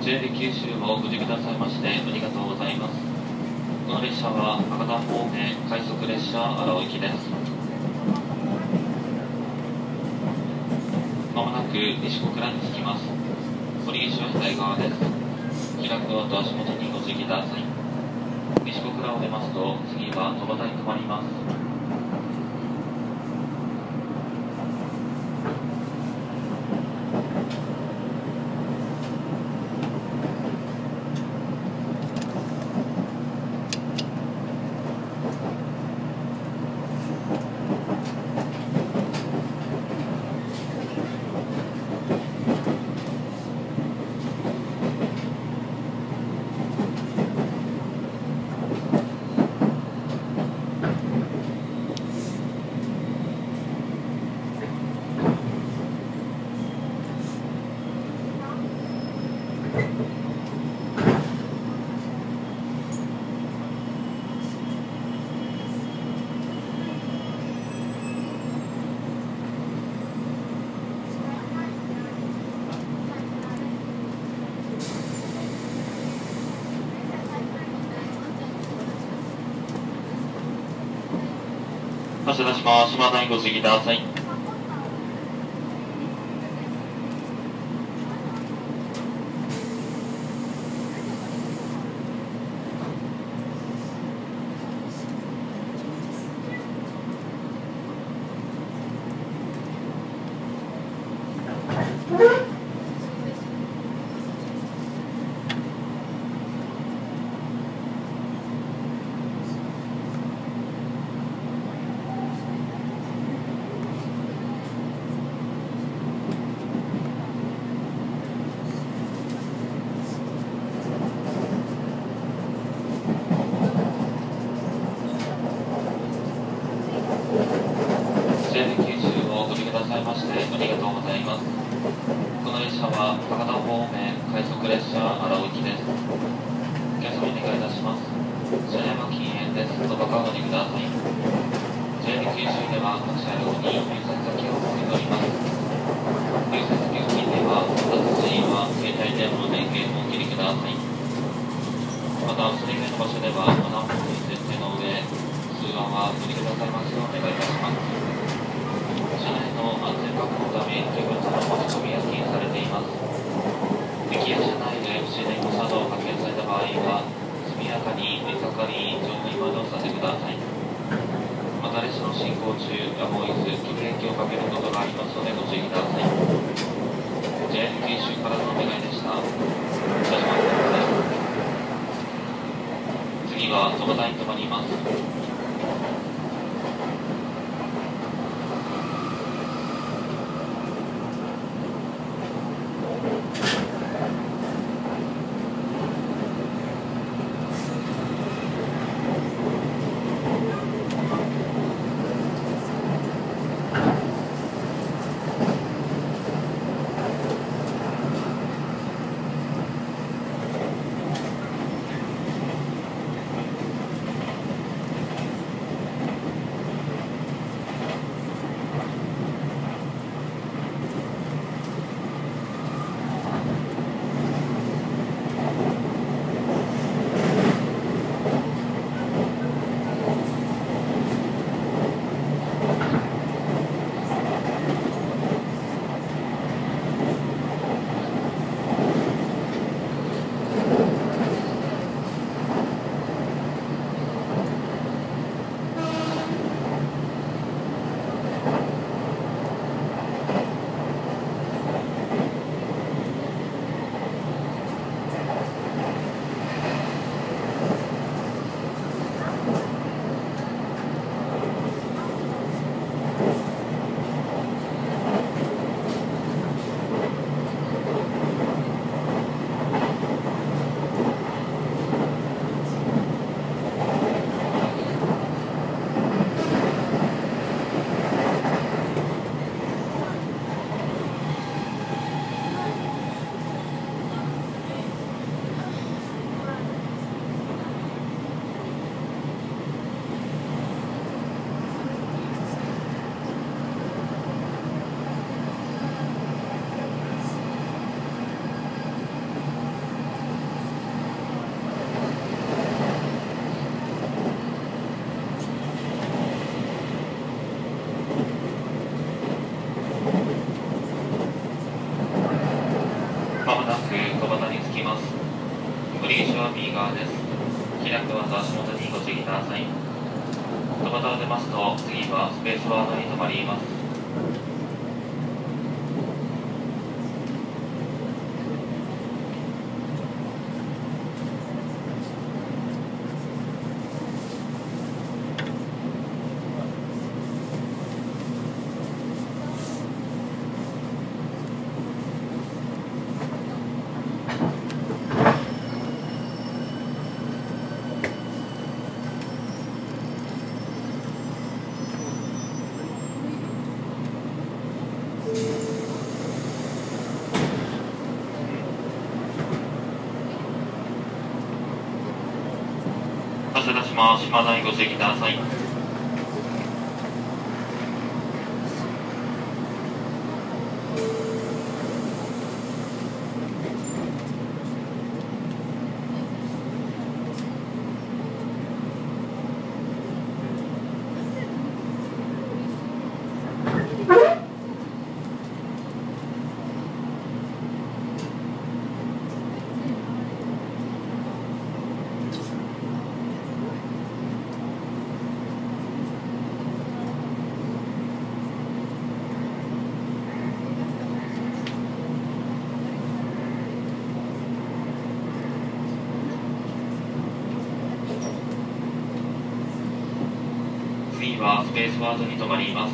JR 九州をご利用くださいましてありがとうございます。この列車は博多方面快速列車荒尾行きです。まもなく西小倉に着きます。堀岸は左側です。開くと足元にご注意ください。西小倉を出ますと次は戸端に停まります。発車出します。島田にご注意ください。JR 九州をご利用くださいましてありがとうございます。この列車は博多方面快速列車荒尾行きです。お客様にお願いいたします。車山禁煙です。どうかご利用ください。JR 九州では各車両に入札先を設けております。入札先付近ではお立ち時は携帯電話の電源をお切りください。またそれ以外の場所ではマナーモードに設定の上通話はご利用くださいますようお願いいたします。車内の安全確保のため器物の持ち込みが禁止されています。駅や車内で不自然な作動を発見された場合は速やかに降りかかり乗務員までおさせてください。また列車の進行中やホイールブレーキをかけることがありますのでご注意ください。 JR 九州からのお願いでした。次は戸端に停まります。 着きます。降り口は右側です。開くまず足元にご注意ください。ドアを出ますと、次はスペースワードに停まります。発車いたします。島田にご注意ください。次はスペースワードに停まります。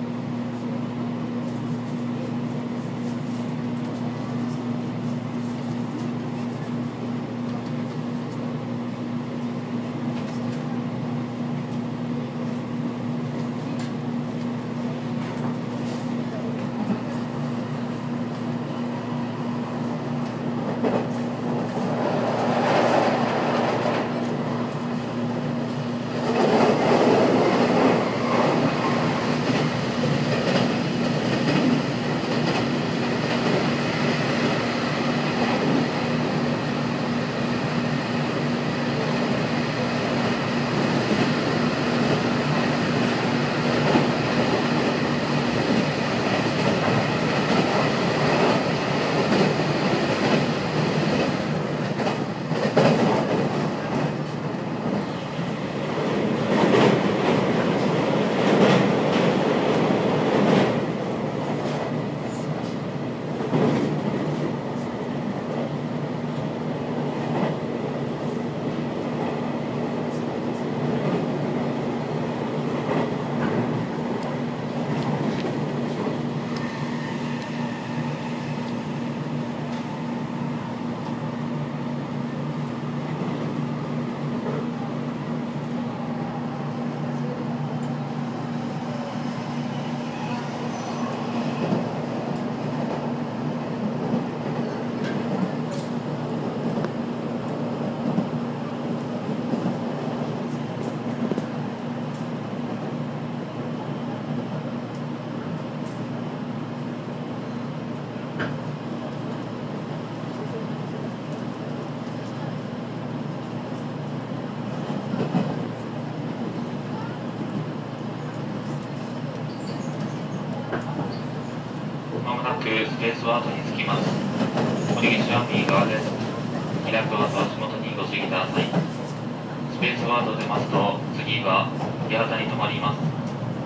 まもなくスペースワードに着きます。降り口は右側です。開くまず足元にご注意ください。スペースワード出ますと、次は八幡に停まります。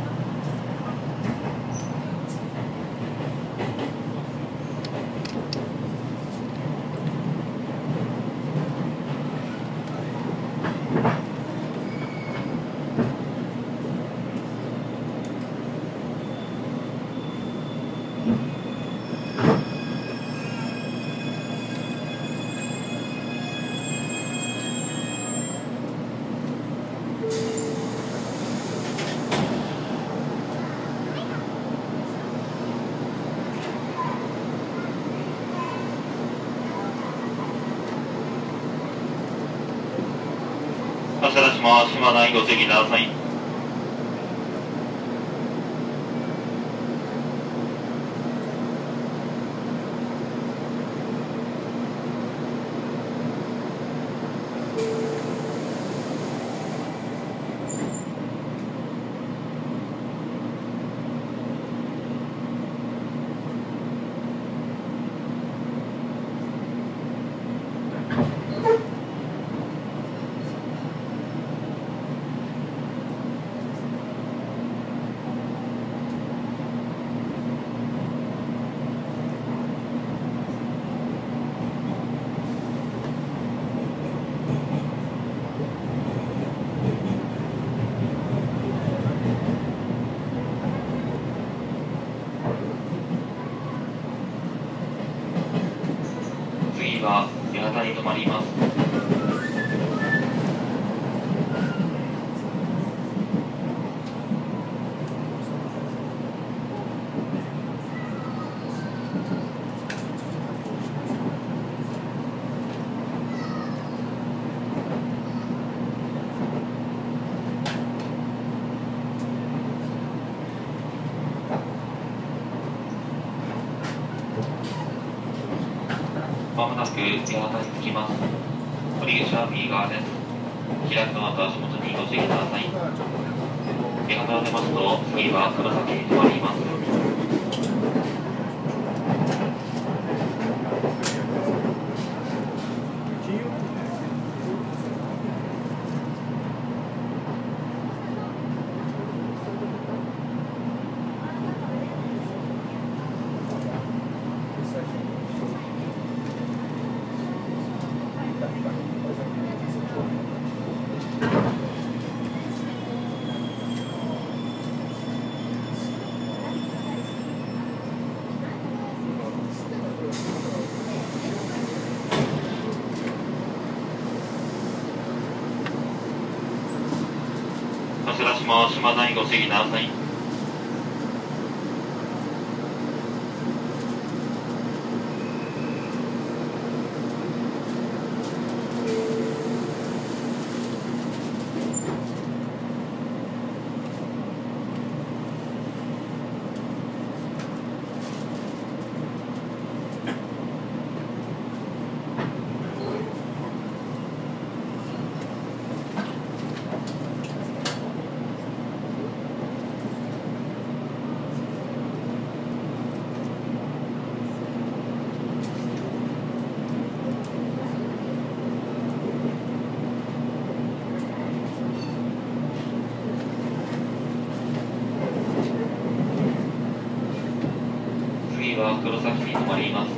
発車いたします。島田にご注意ください。 次は八幡に停まります。まもなく八幡に着きます。降り口は右側です。開くの後足元にご注意ください。八幡を出ますと次は黒崎に停まります。発車します。島田にご注意ください。次は黒崎に停まります。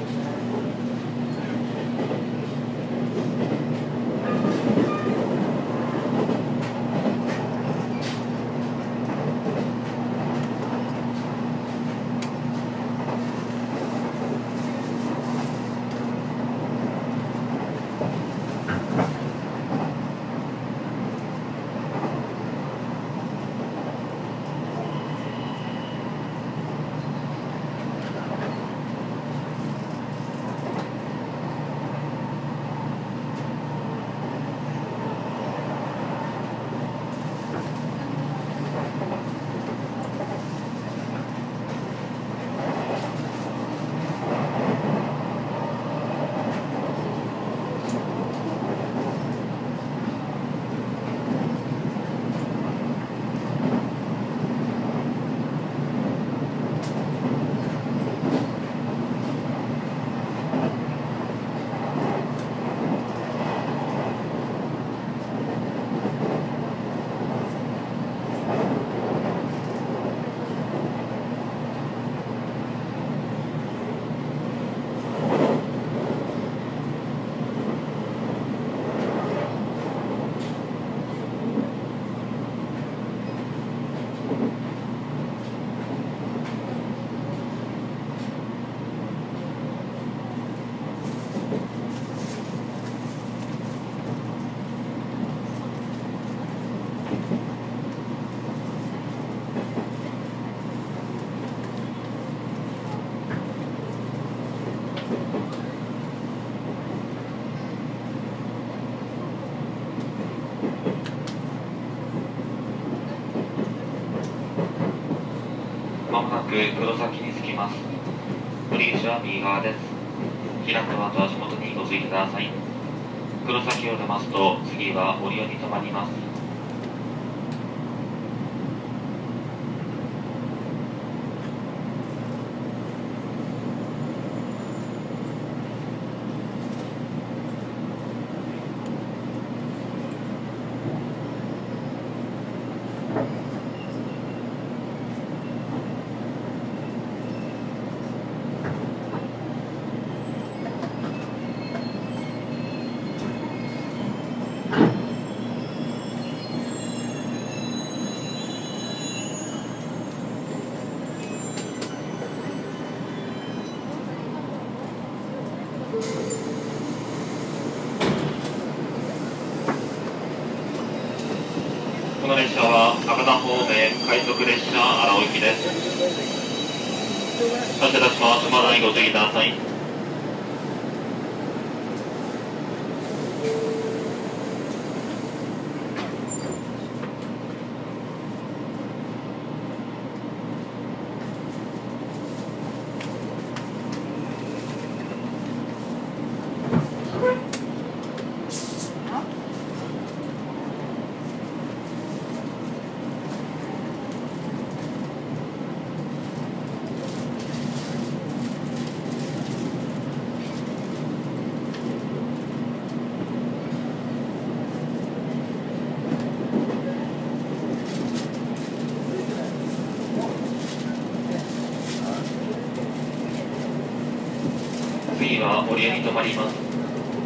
まもなく黒崎に着きます。降り口は右側です。開くの後足元にご注意ください。黒崎を出ますと次は折尾に停まります。 この列車は博多方面快速列車荒尾行きです。発車いたします。まだにご注意ください。次は折り合いに止まります。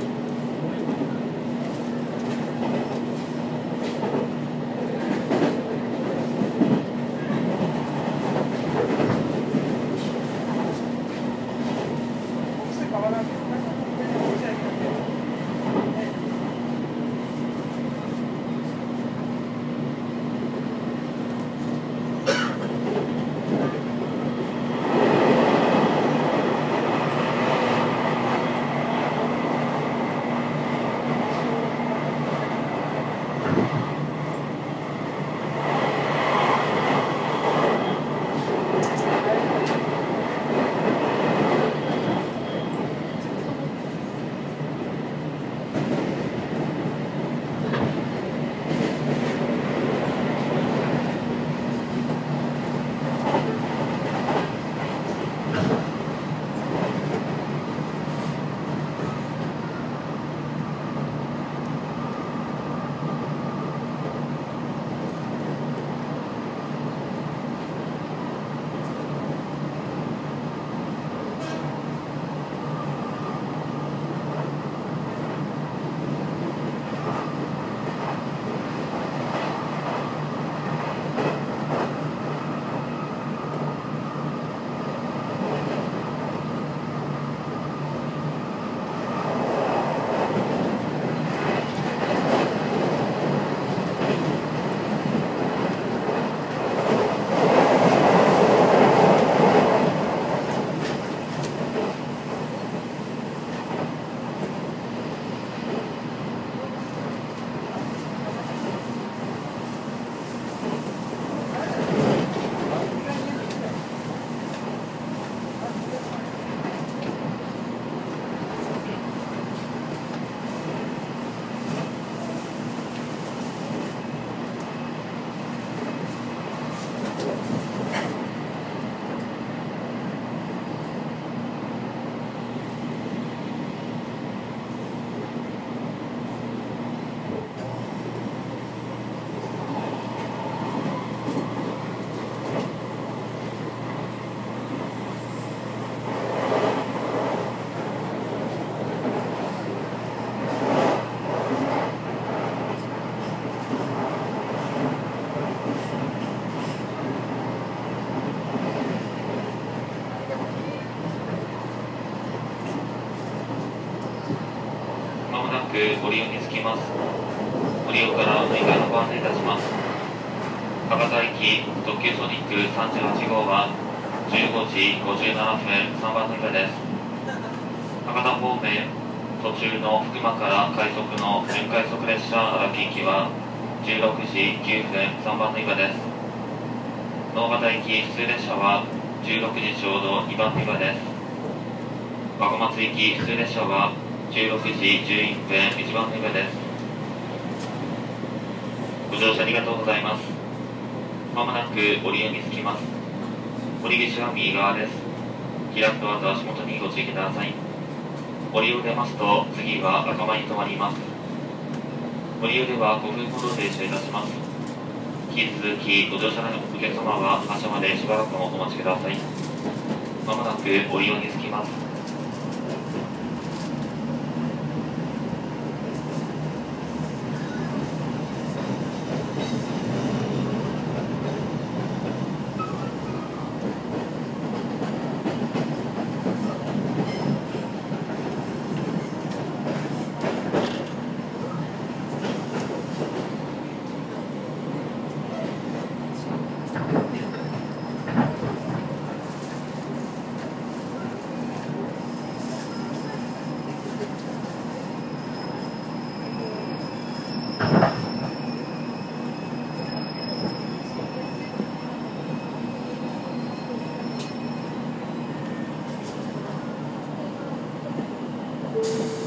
ご利用につきます。ご利用からお願いのご案内いたします。博多行き特急ソニック38号は15時57分3番乗り場です。博多方面途中の福間から快速の準快速列車荒木行きは16時9分3番乗り場です。直方行き普通列車は16時ちょうど2番乗り場です。和小松行き普通列車は16時11分1番乗り場です。ご乗車ありがとうございます。まもなく降り合いにつきます。降り口は右側です。開くドアと足元にご注意ください。降りを出ますと次は赤間に停まります。降りをでは5分ほど停車いたします。引き続きご乗車のお客様は発車までしばらくお待ちください。まもなく降り合いにつきます。 ます。